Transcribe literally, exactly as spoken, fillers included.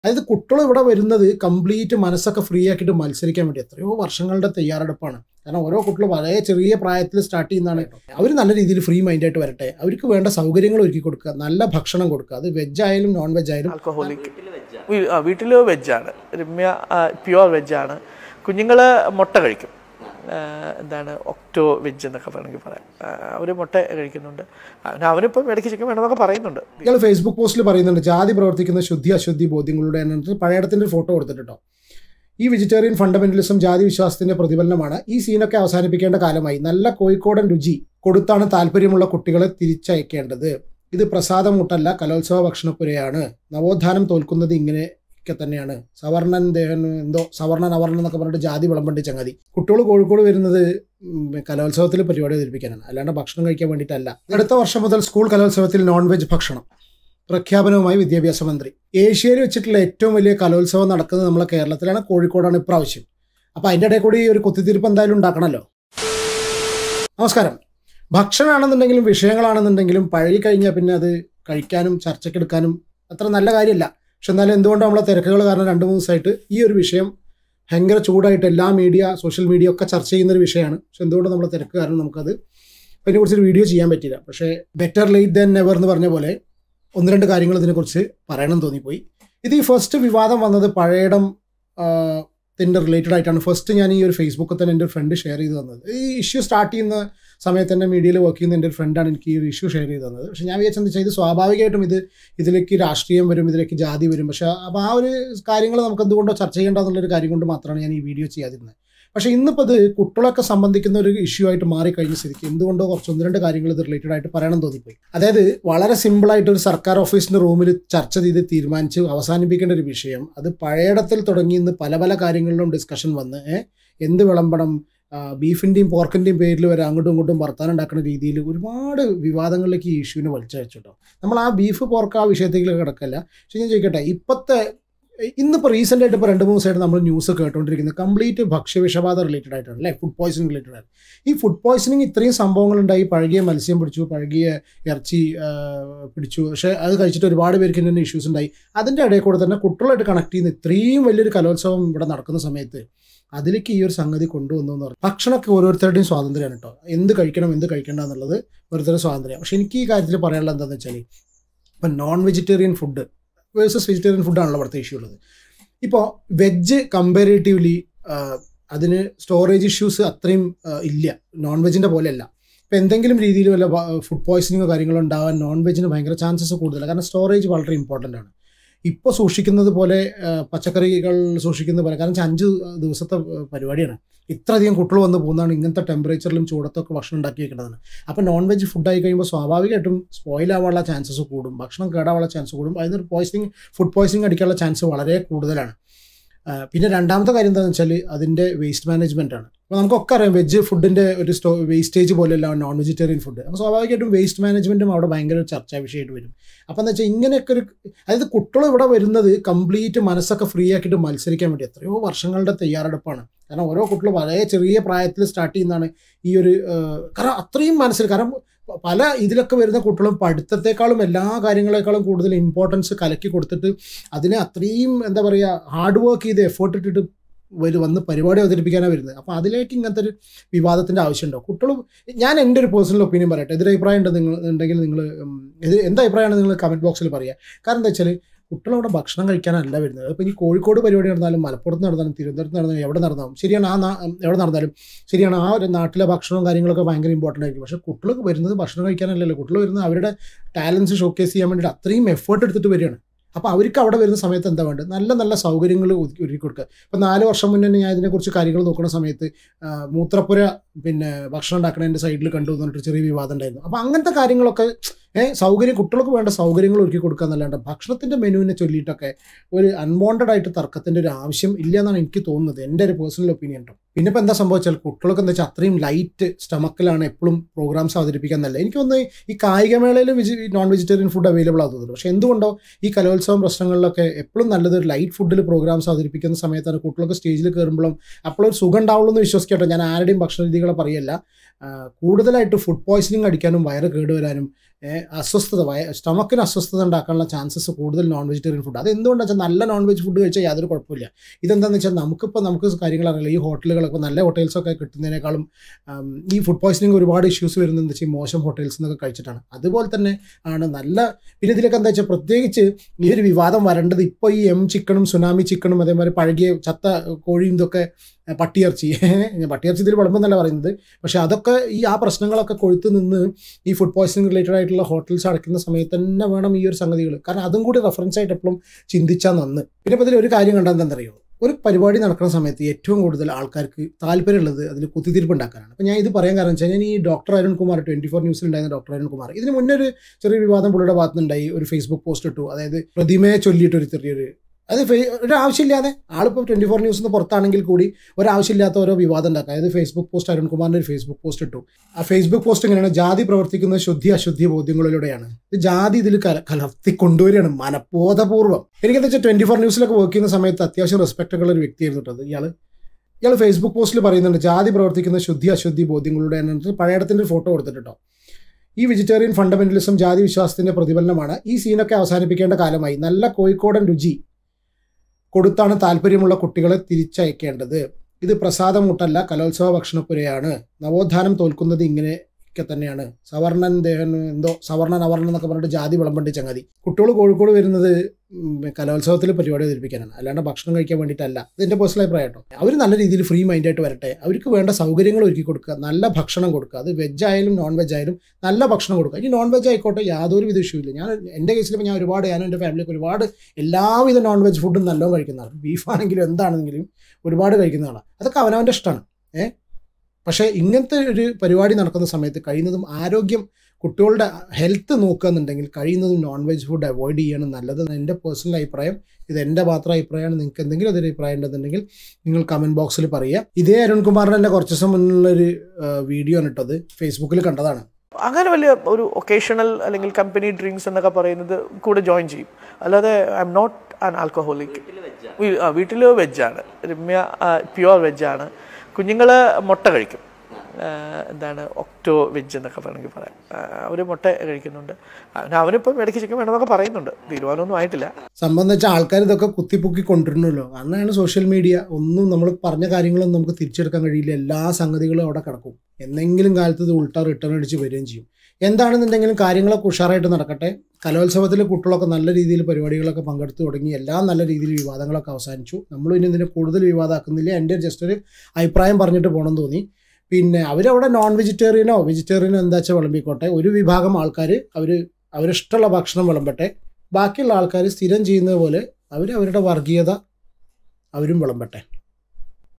അതായത് കുട്ടികൾ ഇവിടെ വരുന്നത് കംപ്ലീറ്റ് മനസ്സൊക്കെ ഫ്രീ ആക്കിയിട്ട് മത്സരിക്കാൻ വേണ്ടി എത്രയോ വർഷങ്ങളുടെ തയ്യാറെടുപ്പാണ്. കാരണം ഓരോ കുട്ടികൾ വളരെ ചെറിയ പ്രായത്തിൽ സ്റ്റാർട്ട് ചെയ്യുന്നതാണ്. അവർ നല്ല രീതിയിൽ ഫ്രീ മൈൻഡായിട്ട് വരട്ടെ, അവർക്ക് വേണ്ട സൗകര്യങ്ങൾ ഒരുക്കി കൊടുക്കുക, നല്ല ഭക്ഷണം കൊടുക്കുക. അത് വെജ് ആയാലും നോൺ വെജ് ആയാലും. ആൽക്കഹോളിക് വീട്ടിൽ വെജാണ്, രമ്യ പ്യുവർ വെജാണ്. കുഞ്ഞുങ്ങൾ മുട്ട കഴിക്കും, എന്താണ് ഒക്ടോ വെജ് എന്നൊക്കെ വേണമെങ്കിൽ പറയാം. അവർ മുട്ട കഴിക്കുന്നുണ്ട്. അവനിപ്പം ഇടയ്ക്ക് ചിക്കൻ വേണമെന്നൊക്കെ പറയുന്നുണ്ട്. ഇയാൾ ഫേസ്ബുക്ക് പോസ്റ്റിൽ പറയുന്നുണ്ട് ജാതി പ്രവർത്തിക്കുന്ന ശുദ്ധി അശുദ്ധി ബോധ്യങ്ങളുടെ പഴയടത്തിൻ്റെ ഫോട്ടോ കൊടുത്തിട്ടോ. ഈ വെജിറ്റേറിയൻ ഫണ്ടമെന്റലിസം ജാതി വിശ്വാസത്തിന്റെ പ്രതിഫലനമാണ്. ഈ സീനൊക്കെ അവസാനിപ്പിക്കേണ്ട കാലമായി. നല്ല കോഴിക്കോടൻ രുചി കൊടുത്താണ് താല്പര്യമുള്ള കുട്ടികളെ തിരിച്ചയക്കേണ്ടത്. ഇത് പ്രസാദമുട്ടല്ല, കലോത്സവ ഭക്ഷണപ്പുരയാണ്. നവോത്ഥാനം തോൽക്കുന്നത് ഇങ്ങനെ ഒക്കെ തന്നെയാണ്. സവർണൻ ദേഹൻ എന്തോ സവർണൻ അവർണൻ എന്നൊക്കെ പറഞ്ഞിട്ട് ജാതി വിളമ്പണ്ടി ചങ്ങാതി. കുട്ടികൾ കോഴിക്കോട് വരുന്നത് കലോത്സവത്തിൽ പരിപാടി അവതരിപ്പിക്കാനാണ്, അല്ലാണ്ട് ഭക്ഷണം കഴിക്കാൻ വേണ്ടിയിട്ടല്ല. അടുത്ത വർഷം മുതൽ സ്കൂൾ കലോത്സവത്തിൽ നോൺ വെജ് ഭക്ഷണം പ്രഖ്യാപനവുമായി വിദ്യാഭ്യാസ മന്ത്രി. ഏഷ്യയിൽ വെച്ചിട്ടുള്ള ഏറ്റവും വലിയ കലോത്സവം നടക്കുന്നത് നമ്മളെ കേരളത്തിലാണ്, കോഴിക്കോടാണ് ഇപ്രാവശ്യം. അപ്പോൾ അതിൻ്റെ ഇടയിൽ കൂടി ഒരു കുത്തിത്തിരിപ്പ് എന്തായാലും ഉണ്ടാക്കണമല്ലോ. നമസ്കാരം. ഭക്ഷണമാണെന്നുണ്ടെങ്കിലും വിഷയങ്ങളാണെന്നുണ്ടെങ്കിലും പഴകി കഴിഞ്ഞാൽ പിന്നെ അത് കഴിക്കാനും ചർച്ചയ്ക്കെടുക്കാനും അത്ര നല്ല കാര്യമല്ല. പക്ഷെ എന്നാലും എന്തുകൊണ്ടും നമ്മളെ തിരക്കുകൾ കാരണം രണ്ട് മൂന്ന് ദിവസമായിട്ട് ഈ ഒരു വിഷയം ഭയങ്കര ചൂടായിട്ട് എല്ലാ മീഡിയ സോഷ്യൽ മീഡിയ ഒക്കെ ചർച്ച ചെയ്യുന്നൊരു വിഷയമാണ്. പക്ഷെ എന്തുകൊണ്ട് നമ്മളെ തിരക്ക് കാരണം നമുക്കത് അതിനെക്കുറിച്ചൊരു വീഡിയോ ചെയ്യാൻ പറ്റില്ല. പക്ഷേ ബെറ്റർ ലേറ്റ് ദാൻ നെവർ എന്ന് പറഞ്ഞ പോലെ ഒന്ന് രണ്ട് കാര്യങ്ങൾ ഇതിനെക്കുറിച്ച് പറയണം തോന്നിപ്പോയി. ഇത് ഈ ഫസ്റ്റ് വിവാദം വന്നത് പഴയടം ത്തിൻ്റെ റിലേറ്റഡ് ആയിട്ടാണ്. ഫസ്റ്റ് ഞാൻ ഈ ഒരു ഫേസ്ബുക്കിൽ തന്നെ എൻ്റെ ഒരു ഫ്രണ്ട് ഷെയർ ചെയ്ത് തന്നത്. ഈ ഇഷ്യൂ സ്റ്റാർട്ട് ചെയ്യുന്ന സമയത്ത് തന്നെ മീഡിയയിൽ വർക്ക് ചെയ്യുന്ന എൻ്റെ ഒരു ഫ്രണ്ടാണ് എനിക്ക് ഈ ഒരു ഇഷ്യൂ ഷെയർ ചെയ്ത് തന്നത്. പക്ഷേ ഞാൻ വിചാരിച്ചെന്ന് വെച്ചാൽ ഇത് സ്വാഭാവികമായിട്ടും ഇത് ഇതിലേക്ക് രാഷ്ട്രീയം വരും, ഇതിലേക്ക് ജാതി വരും. പക്ഷേ അപ്പോൾ ആ ഒരു കാര്യങ്ങൾ നമുക്ക് എന്തുകൊണ്ടോ ചർച്ച ചെയ്യേണ്ടതെന്നുള്ളൊരു കാര്യം കൊണ്ട് മാത്രമാണ് ഞാൻ ഈ വീഡിയോ ചെയ്യാതിരുന്നത്. പക്ഷേ ഇന്നിപ്പോൾ ഇത് കുട്ടികളൊക്കെ സംബന്ധിക്കുന്ന ഒരു ഇഷ്യൂ ആയിട്ട് മാറിക്കഴിഞ്ഞ സ്ഥിതിക്ക് എന്തുകൊണ്ടോ കുറച്ച് ഒന്ന് രണ്ട് കാര്യങ്ങൾ ഇത് റിലേറ്റഡ് ആയിട്ട് പറയണം തോന്നിപ്പോയി. അതായത് വളരെ സിമ്പിളായിട്ട് ഒരു സർക്കാർ ഓഫീസിൻ്റെ റൂമിൽ ചർച്ച ചെയ്ത് തീരുമാനിച്ച് അവസാനിപ്പിക്കേണ്ട ഒരു വിഷയം അത് പഴയടത്തിൽ തുടങ്ങി ഇന്ന് പല പല കാര്യങ്ങളിലും ഡിസ്കഷൻ വന്ന് എന്ത് വിളമ്പണം, ബീഫിൻ്റെയും പോർക്കിൻ്റെയും പേരിൽ വരെ അങ്ങോട്ടും ഇങ്ങോട്ടും വർത്താനം ഉണ്ടാക്കുന്ന രീതിയിൽ ഒരുപാട് വിവാദങ്ങളിലേക്ക് ഈ ഇഷ്യൂവിനെ വലിച്ചയച്ചിട്ടോ. നമ്മൾ ആ ബീഫ് പോർക്ക് ആ വിഷയത്തേക്ക് കിടക്കല്ല. പക്ഷേ ഞാൻ ചോദിക്കട്ടെ, ഇപ്പോഴത്തെ ഇന്നിപ്പോൾ റീസെൻ്റ് ആയിട്ട് ഇപ്പോൾ രണ്ട് മൂന്ന് ദിവസമായിട്ട് നമ്മൾ ന്യൂസ് കേട്ടുകൊണ്ടിരിക്കുന്നത് കംപ്ലീറ്റ് ഭക്ഷ്യവിഷബാധ റിലേറ്റഡ് ആയിട്ടാണ് അല്ലേ, ഫുഡ് പോയ്സണിങ് റിലേറ്റഡ് ആണ്. ഈ ഫുഡ് പോയ്സണിങ് ഇത്രയും സംഭവങ്ങളുണ്ടായി, പഴകിയ മത്സ്യം പിടിച്ചു, പഴകിയ ഇറച്ചി പിടിച്ചു, പക്ഷേ അത് കഴിച്ചിട്ട് ഒരുപാട് പേർക്ക് തന്നെ ഇഷ്യൂസ് ഉണ്ടായി. അതിൻ്റെ ഇടയിൽ കൂടെ തന്നെ കുട്ടികളായിട്ട് കണക്ട് ചെയ്യുന്ന ഇത്രയും വലിയൊരു കലോത്സവം ഇവിടെ നടക്കുന്ന സമയത്ത് അതിലേക്ക് ഈ ഒരു സംഗതി കൊണ്ടുവന്നു എന്ന് പറഞ്ഞു. ഭക്ഷണമൊക്കെ ഓരോരുത്തരുടെയും സ്വാതന്ത്ര്യമാണ് കേട്ടോ, എന്ത് കഴിക്കണം എന്ത് കഴിക്കേണ്ട എന്നുള്ളത് ഓരോരുത്തരുടെ സ്വാതന്ത്ര്യം. പക്ഷേ എനിക്ക് ഈ കാര്യത്തിൽ പറയാനുള്ളത് എന്താണെന്ന് വെച്ചാൽ ഇപ്പം non vegetarian food versus vegetarian ഫുഡാണല്ലോ ഇവിടുത്തെ ഇഷ്യൂ ഉള്ളത്. ഇപ്പോൾ വെജ് കമ്പാരേറ്റീവ്ലി അതിന് സ്റ്റോറേജ് ഇഷ്യൂസ് അത്രയും ഇല്ല, നോൺ വെജിൻ്റെ പോലെയല്ല. ഇപ്പോൾ എന്തെങ്കിലും രീതിയിൽ വല്ല ഫുഡ് പോയ്സണിങ്ങോ കാര്യങ്ങളോ ഉണ്ടാവാൻ നോൺ വെജിന് ഭയങ്കര ചാൻസസ് കൂടുതലാണ്. കാരണം സ്റ്റോറേജ് വളരെ ഇമ്പോർട്ടൻ്റ് ആണ്. ഇപ്പോൾ സൂക്ഷിക്കുന്നത് പോലെ പച്ചക്കറികൾ സൂക്ഷിക്കുന്ന പോലെ, കാരണം അഞ്ച് ദിവസത്തെ പരിപാടിയാണ്, ഇത്രയധികം കുട്ടികൾ വന്ന് പോകുന്നതാണ്, ഇങ്ങനത്തെ ടെമ്പറേച്ചറിലും ചൂടത്തൊക്കെ ഭക്ഷണം ഉണ്ടാക്കി വെക്കേണ്ടതാണ്. അപ്പോൾ നോൺ വെജ് ഫുഡായി കഴിയുമ്പോൾ സ്വാഭാവികമായിട്ടും സ്പോയിൽ ആവാനുള്ള ചാൻസസ് കൂടും, ഭക്ഷണം കേടാവാനുള്ള ചാൻസ് കൂടും, അതിനൊരു പോയ്സണിങ് ഫുഡ് പോയ്സണിങ് അടിക്കാനുള്ള ചാൻസ് വളരെ കൂടുതലാണ്. പിന്നെ രണ്ടാമത്തെ കാര്യം എന്താണെന്ന് വെച്ചാൽ അതിൻ്റെ വേസ്റ്റ് മാനേജ്മെൻ്റ് ആണ്. അപ്പോൾ നമുക്കൊക്കെ അറിയാം വെജ് ഫുഡിൻ്റെ ഒരു സ്റ്റോ വേസ്റ്റേജ് പോലെയല്ല നോൺ വെജിറ്റേറിയൻ ഫുഡ്. അപ്പോൾ സ്വാഭാവികമായിട്ടും വേസ്റ്റ് മാനേജ്മെൻറ്റും അവിടെ ഭയങ്കര ഒരു ചർച്ചാ വിഷയമായിട്ട് വരും. അപ്പോൾ എന്താ വെച്ചാൽ ഇങ്ങനെയൊക്കെ ഒരു അതായത് കുട്ടികൾ ഇവിടെ വരുന്നത് കംപ്ലീറ്റ് മനസ്സൊക്കെ ഫ്രീ ആക്കിയിട്ട് മത്സരിക്കാൻ വേണ്ടി എത്രയോ വർഷങ്ങളുടെ തയ്യാറെടുപ്പാണ്. കാരണം ഓരോ കുട്ടികൾ വളരെ ചെറിയ പ്രായത്തിൽ സ്റ്റാർട്ട് ചെയ്യുന്നതാണ് ഈ ഒരു കാരണം അത്രയും മനസ്സിൽ. കാരണം പല ഇതിലൊക്കെ വരുന്ന കുട്ടികളും പഠിത്തത്തെക്കാളും എല്ലാ കാര്യങ്ങളെക്കാളും കൂടുതൽ ഇമ്പോർട്ടൻസ് കലക്കി കൊടുത്തിട്ട് അതിനെ അത്രയും എന്താ പറയുക ഹാർഡ് വർക്ക് ചെയ്ത് എഫേർട്ട് ഇട്ടിട്ട് വരും വന്ന് പരിപാടി അവതരിപ്പിക്കാനാണ് വരുന്നത്. അപ്പോൾ അതിലേക്ക് ഇങ്ങനത്തെ ഒരു വിവാദത്തിൻ്റെ ആവശ്യമുണ്ടോ? കുട്ടികളും ഞാൻ എൻ്റെ ഒരു പേഴ്സണൽ ഒപ്പീനിയൻ പറയട്ടെ, എതിരഭിപ്രായം ഉണ്ട് നിങ്ങൾ ഉണ്ടെങ്കിൽ നിങ്ങൾ ഇത് എന്താ അഭിപ്രായമാണ് നിങ്ങൾ കമൻറ്റ് ബോക്സിൽ പറയുക. കാരണം എന്താ വെച്ചാൽ കുട്ടികളവിടെ ഭക്ഷണം കഴിക്കാനല്ല വരുന്നത്. അപ്പോൾ ഇനി കോഴിക്കോട് പരിപാടി നടന്നാലും മലപ്പുറത്ത് നടന്നാലും തിരുവനന്തപുരത്ത് നടന്നാലും എവിടെ നടന്നാലും ശരിയാണ്, ആ എവിടെ നടന്നാലും ശരിയാണ്, ആ ഒരു നാട്ടിലെ ഭക്ഷണവും കാര്യങ്ങളൊക്കെ ഭയങ്കര ഇമ്പോർട്ടൻ്റ് ആയിരിക്കും. പക്ഷേ കുട്ടികൾക്ക് വരുന്നത് ഭക്ഷണം കഴിക്കാനല്ലല്ലോ, കുട്ടികൾ വരുന്നത് അവരുടെ ടാലൻസ് ഷോക്കേസ് ചെയ്യാൻ വേണ്ടിയിട്ട് അത്രയും എഫേർട്ട് എടുത്തിട്ട് വരികയാണ്. അപ്പോൾ അവർക്ക് അവിടെ വരുന്ന സമയത്ത് എന്താ വേണ്ടത്? നല്ല നല്ല സൗകര്യങ്ങൾ ഒരുക്കി കൊടുക്കുക. ഇപ്പോൾ നാല് വർഷം മുന്നേ ഞാൻ ഇതിനെക്കുറിച്ച് കാര്യങ്ങൾ നോക്കുന്ന സമയത്ത് മൂത്രപ്പുര പിന്നെ ഭക്ഷണം ഉണ്ടാക്കണതിൻ്റെ സൈഡിൽ കണ്ടു എന്ന് പറഞ്ഞിട്ട് ചെറിയ വിവാദം ഉണ്ടായിരുന്നു. അപ്പോൾ അങ്ങനത്തെ കാര്യങ്ങളൊക്കെ ഏഹ് സൗകര്യം കുട്ടികൾക്ക് വേണ്ട സൗകര്യങ്ങൾ ഒരുക്കി കൊടുക്കുക എന്നല്ലാണ്ട് ഭക്ഷണത്തിൻ്റെ മെനുവിനെ ചൊല്ലിയിട്ടൊക്കെ ഒരു അൺവാണ്ടഡ് ആയിട്ട് തർക്കത്തിൻ്റെ ഒരു ആവശ്യം ഇല്ല എന്നാണ് എനിക്ക് തോന്നുന്നത്, എൻ്റെ ഒരു പേഴ്സണൽ ഒപ്പീനിയൻ കേട്ടോ. പിന്നെ ഇപ്പോൾ എന്താ സംഭവിച്ചാൽ കുട്ടികൾക്ക് എന്താ വെച്ചാൽ അത്രയും ലൈറ്റ് സ്റ്റമക്കിലാണ് എപ്പോഴും പ്രോഗ്രാംസ് അവതരിപ്പിക്കാൻ നല്ലത്. എനിക്ക് തോന്നുന്നു ഈ കായികമേളയിൽ veg non vegetarian food available ആകുന്നത്. പക്ഷേ എന്തുകൊണ്ടോ ഈ കലോത്സവം പ്രശ്നങ്ങളിലൊക്കെ എപ്പോഴും നല്ലത് ഒരു ലൈറ്റ് ഫുഡിൽ പ്രോഗ്രാംസ് അവതരിപ്പിക്കുന്ന സമയത്താണ് കുട്ടികൾക്ക് സ്റ്റേജിൽ കയറുമ്പോഴും അപ്പോഴൊരു സുഖം ഉണ്ടാവുള്ളൂ എന്ന് വിശ്വസിക്കട്ടെ. ഞാൻ ആരുടെയും ഭക്ഷണ രീതികളെ പറയല്ല. കൂടുതലായിട്ട് ഫുഡ് പോയ്സണിങ് അടിക്കാനും വയറ് കേടുവരാനും അസ്വസ്ഥത വയ സ്റ്റൊമക്കിന് അസ്വസ്ഥത ഉണ്ടാക്കാനുള്ള ചാൻസസ് കൂടുതൽ നോൺ വെജിറ്റേറിയൻ ഫുഡ്. അത് എന്തുകൊണ്ടാണെന്ന് വെച്ചാൽ നല്ല നോൺ വെജ് ഫുഡ് കഴിച്ചാൽ യാതൊരു കുഴപ്പമില്ല. ഇതെന്താണെന്ന് വെച്ചാൽ നമുക്കിപ്പോൾ നമുക്ക് കാര്യങ്ങൾ അറിയില്ല. ഈ ഹോട്ടലുകളൊക്കെ നല്ല ഹോട്ടൽസൊക്കെ കിട്ടുന്നതിനേക്കാളും ഈ ഫുഡ് പോയ്സണിങ് ഒരുപാട് ഇഷ്യൂസ് വരുന്നത് എന്താ വെച്ചാൽ മോശം ഹോട്ടൽസ് എന്നൊക്കെ കഴിച്ചിട്ടാണ്. അതുപോലെ തന്നെ ആണ് നല്ല പിന്നെ ഇതിലൊക്കെ എന്താ വെച്ചാൽ പ്രത്യേകിച്ച് ഈ ഒരു വിവാദം വരേണ്ടത് ഇപ്പോൾ ഈ എം ചിക്കണും സുനാമി ചിക്കണും അതേമാതിരി പഴകിയ ചത്ത കോഴിയും ഇതൊക്കെ പട്ടിയിറച്ചി പട്ടിയിറച്ചി ഇതിൽ വിളമ്പെന്നല്ല പറയുന്നത്. പക്ഷേ അതൊക്കെ ഈ ആ പ്രശ്നങ്ങളൊക്കെ കൊഴുത്ത് നിന്ന് ഈ ഫുഡ് പോയ്സണിങ് റിലേറ്റഡ് ആയിട്ടുള്ള ഹോട്ടൽസ് അടയ്ക്കുന്ന സമയത്ത് തന്നെ വേണം ഈ ഒരു സംഗതികൾ. കാരണം അതും കൂടി റെഫറൻസ് ആയിട്ട് എപ്പോഴും ചിന്തിച്ചാൽ നന്ന്. പിന്നെ ഇപ്പോൾ ഇതിൽ ഒരു കാര്യം കണ്ടാൽ എന്താണെന്നറിയോ, ഒരു പരിപാടി നടക്കുന്ന സമയത്ത് ഏറ്റവും കൂടുതൽ ആൾക്കാർക്ക് താല്പര്യമുള്ളത് അതിൽ കുത്തിത്തിരിപ്പ് ഉണ്ടാക്കാനാണ്. അപ്പോൾ ഞാൻ ഇത് പറയാൻ കാരണം വെച്ചാൽ ഞാൻ ഈ ഡോക്ടർ അരുൺകുമാർ ട്വൻറ്റി ഫോർ ന്യൂസിലുണ്ടായിരുന്ന ഡോക്ടർ അരുൺകുമാർ ഇതിന് മുന്നേ ഒരു ചെറിയ വിവാദം പുള്ളിയുടെ ഭാഗത്തുനിന്നുണ്ടായി. ഒരു ഫേസ്ബുക്ക് പോസ്റ്റ് ഇട്ടു, അതായത് പ്രതിമയെ ചൊല്ലിയിട്ടൊരു ചെറിയൊരു അത് ഒരാവശ്യമില്ലാതെ ആളിപ്പോൾ ട്വൻറ്റി ഫോർ ന്യൂസിൽ നിന്ന് പുറത്താണെങ്കിൽ കൂടി ഒരാവശ്യമില്ലാത്ത ഓരോ വിവാദം ഉണ്ടാക്കുക. അതായത് ഫേസ്ബുക്ക് പോസ്റ്റ് അരുൺകുമാറിൻ്റെ ഒരു ഫേസ്ബുക്ക് പോസ്റ്റ് ഇട്ടു. ആ ഫേസ്ബുക്ക് പോസ്റ്റ് എങ്ങനെയാണ്, ജാതി പ്രവർത്തിക്കുന്ന ശുദ്ധി അശുദ്ധി ബോധ്യങ്ങളിലൂടെയാണ്. ഇത് ജാതി ഇതിൽ കല കലർത്തി കൊണ്ടുവരികയാണ് മനഃബോധപൂർവ്വം. എനിക്കെന്താ വെച്ചാൽ ട്വൻറ്റി ഫോർ ന്യൂസിലൊക്കെ വർക്ക് ചെയ്യുന്ന സമയത്ത് അത്യാവശ്യം റെസ്പെക്റ്റുള്ള ഒരു വ്യക്തിയായിരുന്നു കേട്ടത് ഇയാൾ. ഇയാൾ ഫേസ്ബുക്ക് പോസ്റ്റിൽ പറയുന്നുണ്ട് ജാതി പ്രവർത്തിക്കുന്ന ശുദ്ധി അശുദ്ധി ബോധ്യങ്ങളുടെ എന്നിട്ട് പഴയടത്തിൻ്റെ ഫോട്ടോ കൊടുത്തിട്ടോ. ഈ വെജിറ്റേറിയൻ ഫണ്ടമെന്റലിസം ജാതി വിശ്വാസത്തിൻ്റെ പ്രതിഫലനമാണ്. ഈ സീനൊക്കെ അവസാനിപ്പിക്കേണ്ട കാലമായി. നല്ല കോഴിക്കോടൻ രുചി കൊടുത്താണ് താല്പര്യമുള്ള കുട്ടികളെ തിരിച്ചയക്കേണ്ടത്. ഇത് പ്രസാദമൂട്ടല്ല, കലോത്സവ ഭക്ഷണപ്പുരയാണ്. നവോത്ഥാനം തോൽക്കുന്നത് ഇങ്ങനെയൊക്കെ തന്നെയാണ്. സവർണൻ ദേഹൻ എന്തോ സവർണൻ അവർണൻ എന്നൊക്കെ പറഞ്ഞിട്ട് ജാതി വിളമ്പണ്ടി ചങ്ങാതി. കുട്ടികൾ കോഴിക്കോട് വരുന്നത് കലോത്സവത്തിൽ പരിപാടി അവതരിപ്പിക്കാനാണ്, അല്ലാണ്ട് ഭക്ഷണം കഴിക്കാൻ വേണ്ടിയിട്ടല്ല. ഇതിൻ്റെ പേഴ്സണൽ അഭിപ്രായം കേട്ടോ. അവർ നല്ല രീതിയിൽ ഫ്രീ മൈൻഡായിട്ട് വരട്ടെ. അവർക്ക് വേണ്ട സൗകര്യങ്ങൾ ഒരുക്കി കൊടുക്കുക, നല്ല ഭക്ഷണം കൊടുക്കുക. അത് വെജ് ആയാലും നോൺ വെജ് ആയാലും നല്ല ഭക്ഷണം കൊടുക്കുക. ഇനി നോൺ വെജ് ആയിക്കോട്ടെ, യാതൊരു വിധ ഇഷ്യൂ ഇല്ല. ഞാൻ എൻ്റെ കേസിൽ ഞാൻ ഒരുപാട് ഞാനും എൻ്റെ ഫാമിലിക്ക് ഒരുപാട് എല്ലാവിധ നോൺ വെജ് ഫുഡും നല്ലോണം കഴിക്കുന്നതാണ്. ബീഫാണെങ്കിലും എന്താണെങ്കിലും ഒരുപാട് കഴിക്കുന്നതാണ്. അതൊക്കെ അവനവൻ്റെ ഇഷ്ടമാണ്. ഏഹ് പക്ഷേ ഇങ്ങനത്തെ ഒരു പരിപാടി നടക്കുന്ന സമയത്ത് കഴിയുന്നതും ആരോഗ്യം കുട്ടികളുടെ ഹെൽത്ത് നോക്കുക എന്നുണ്ടെങ്കിൽ കഴിയുന്നതും നോൺ വെജ് ഫുഡ് അവോയ്ഡ് ചെയ്യണം നല്ലത്. എൻ്റെ പേഴ്സണൽ അഭിപ്രായം. ഇത് എൻ്റെ മാത്രം അഭിപ്രായമാണ്. നിങ്ങൾക്ക് എന്തെങ്കിലും അതൊരു അഭിപ്രായം ഉണ്ടെന്നുണ്ടെങ്കിൽ നിങ്ങൾ കമൻറ്റ് ബോക്സിൽ പറയുക. ഇതേ അരുൺകുമാറിൻ്റെ തന്നെ കുറച്ച് ദിവസം മുന്നിലുള്ളൊരു വീഡിയോ ആണ് ഇട്ടത്, ഫേസ്ബുക്കിൽ കണ്ടതാണ്. അങ്ങനെ വലിയ ഒരു ഒക്കേഷണൽ അല്ലെങ്കിൽ കമ്പനി ഡ്രിങ്ക്സ് എന്നൊക്കെ പറയുന്നത് കൂടെ ജോയിൻ ചെയ്യും. അല്ലാതെ I am not an alcoholic. വീട്ടിൽ വെജാണ്, രമ്യ പ്യുവർ വെജാണ്. കുഞ്ഞുങ്ങൾ മുട്ട കഴിക്കും, എന്താണ് ഒക്ടോ വെജ് എന്നൊക്കെ വേണമെങ്കിൽ പറയാം. അവർ മുട്ട കഴിക്കുന്നുണ്ട്. അവനിപ്പം ഇടയ്ക്ക് ചിക്കൻ വേണമെന്നൊക്കെ പറയുന്നുണ്ട്. തീരുമാനമൊന്നും ആയിട്ടില്ല. സംബന്ധിച്ച ആൾക്കാർ ഇതൊക്കെ കുത്തിപ്പൊക്കി കൊണ്ടിരുന്നല്ലോ. അങ്ങനെയാണ് സോഷ്യൽ മീഡിയ. ഒന്നും നമ്മൾ പറഞ്ഞ കാര്യങ്ങളൊന്നും നമുക്ക് തിരിച്ചെടുക്കാൻ കഴിയില്ല. എല്ലാ സംഗതികളും അവിടെ കിടക്കും. എന്തെങ്കിലും കാലത്ത് ഇത് ഉൾട്ടാ റിട്ടേൺ അടിച്ച് വരികയും ചെയ്യും. എന്താണെന്നുണ്ടെങ്കിലും കാര്യങ്ങളൊക്കെ ഉഷാറായിട്ട് നടക്കട്ടെ. കലോത്സവത്തിൽ കുട്ടികളൊക്കെ നല്ല രീതിയിൽ പരിപാടികളൊക്കെ പങ്കെടുത്ത് തുടങ്ങി. എല്ലാം നല്ല രീതിയിൽ വിവാദങ്ങളൊക്കെ അവസാനിച്ചു. നമ്മളും ഇനി ഇതിനെ കൂടുതൽ വിവാദമാക്കുന്നില്ല. എൻ്റെ ജസ്റ്റ് ഒരു അഭിപ്രായം പറഞ്ഞിട്ട് പോകണം തോന്നി. പിന്നെ അവരവിടെ നോൺ വെജിറ്റേറിയനോ വെജിറ്റേറിയനോ എന്താ വെച്ചാൽ വിളമ്പിക്കോട്ടെ. ഒരു വിഭാഗം ആൾക്കാർ അവർ അവരിഷ്ടമുള്ള ഭക്ഷണം വിളമ്പട്ടെ. ബാക്കിയുള്ള ആൾക്കാർ സ്ഥിരം ചെയ്യുന്നത് പോലെ അവർ അവരുടെ വർഗീയത അവരും വിളമ്പട്ടെ.